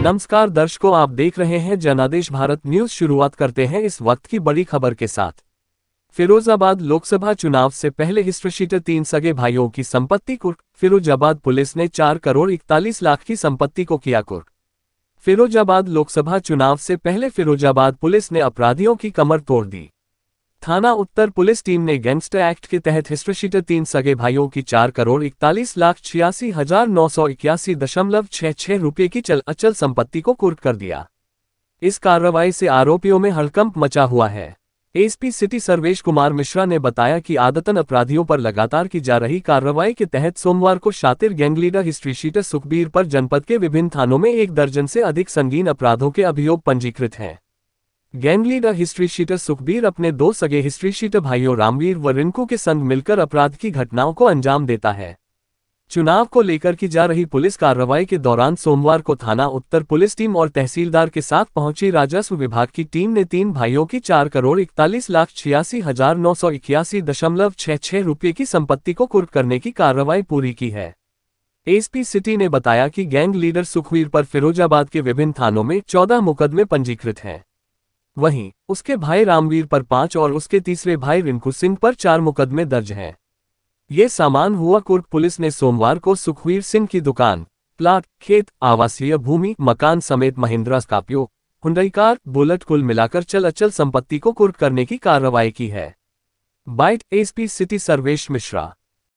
नमस्कार दर्शकों, आप देख रहे हैं जनादेश भारत न्यूज। शुरुआत करते हैं इस वक्त की बड़ी खबर के साथ। फिरोजाबाद लोकसभा चुनाव से पहले हिस्ट्रीशीटर 3 सगे भाइयों की संपत्ति कुर्क। फिरोजाबाद पुलिस ने 4 करोड़ 41 लाख की संपत्ति को किया कुर्क। फिरोजाबाद लोकसभा चुनाव से पहले फिरोजाबाद पुलिस ने अपराधियों की कमर तोड़ दी। थाना उत्तर पुलिस टीम ने गैंगस्टर एक्ट के तहत हिस्ट्रीशीटर 3 सगे भाइयों की 4 करोड़ 41,86,981.66 रुपये की चल अचल संपत्ति को कुर्क कर दिया। इस कार्रवाई से आरोपियों में हड़कंप मचा हुआ है। एसपी सिटी सर्वेश कुमार मिश्रा ने बताया कि आदतन अपराधियों पर लगातार की जा रही कार्रवाई के तहत सोमवार को शातिर गैंग लीडर हिस्ट्रीशीटर सुखबीर पर जनपद के विभिन्न थानों में 1 दर्जन से अधिक संगीन अपराधों के अभियोग पंजीकृत हैं। गैंग लीडर हिस्ट्रीशीटर सुखबीर अपने 2 सगे हिस्ट्रीशीटर भाइयों रामवीर व रिंकू के संग मिलकर अपराध की घटनाओं को अंजाम देता है। चुनाव को लेकर की जा रही पुलिस कार्रवाई के दौरान सोमवार को थाना उत्तर पुलिस टीम और तहसीलदार के साथ पहुंची राजस्व विभाग की टीम ने 3 भाइयों की 4 करोड़ 41,86,981.66 रुपये की संपत्ति को कुर्क करने की कार्रवाई पूरी की है। एसपी सिटी ने बताया कि गैंग लीडर सुखबीर पर फिरोजाबाद के विभिन्न थानों में 14 मुकदमे पंजीकृत हैं। वहीं उसके भाई रामवीर पर 5 और उसके तीसरे भाई रिंकू सिंह पर 4 मुकदमे दर्ज हैं। ये सामान हुआ कुर्क। पुलिस ने सोमवार को सुखबीर सिंह की दुकान, प्लाट, खेत, आवासीय भूमि, मकान समेत Mahindra Scorpio, Hyundai car, bullet कुल मिलाकर चल अचल संपत्ति को कुर्क करने की कार्रवाई की है। Byte SP city Sarvesh Mishra.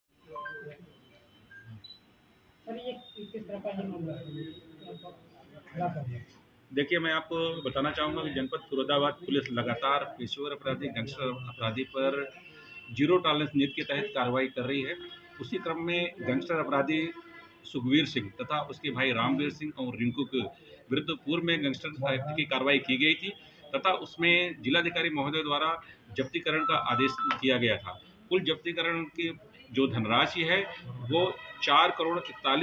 देखिए, मैं आपको बताना चाहूँगा कि जनपद फिरोजाबाद पुलिस लगातार पेशेवर अपराधी, गैंगस्टर अपराधी पर जीरो टॉलरेंस नीति के तहत कार्रवाई कर रही है। उसी क्रम में गैंगस्टर अपराधी सुखबीर सिंह तथा उसके भाई रामवीर सिंह और रिंकू के विरुद्ध पूर्व में गैंगस्टर एक्ट की कार्रवाई की गई थी तथा उसमें जिलाधिकारी महोदय द्वारा जब्तीकरण का आदेश किया गया था। कुल जब्तीकरण की जो धनराशि है वो 4 करोड़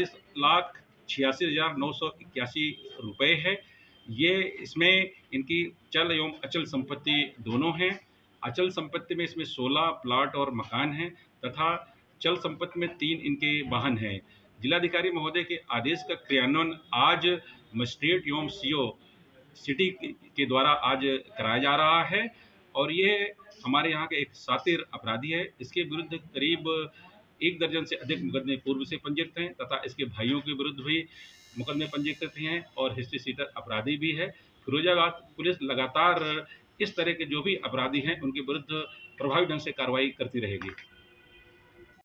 41,86,981 रुपये है। ये इसमें इनकी चल एवं अचल संपत्ति दोनों हैं। अचल संपत्ति में इसमें 16 प्लाट और मकान हैं तथा चल संपत्ति में 3 इनके वाहन हैं। जिलाधिकारी महोदय के आदेश का क्रियान्वयन आज मजिस्ट्रेट एवं सीओ सिटी के द्वारा आज कराया जा रहा है और ये हमारे यहाँ के एक शातिर अपराधी है। इसके विरुद्ध करीब 1 दर्जन से अधिक मुकदमे पूर्व से पंजीकृत हैं तथा इसके भाइयों के विरुद्ध भी मुकदमे पंजीकृत हैं और हिस्ट्रीशीटर अपराधी भी है। फिरोजाबाद पुलिस लगातार इस तरह के जो भी अपराधी हैं उनके विरुद्ध प्रभावी ढंग से कार्रवाई करती रहेगी।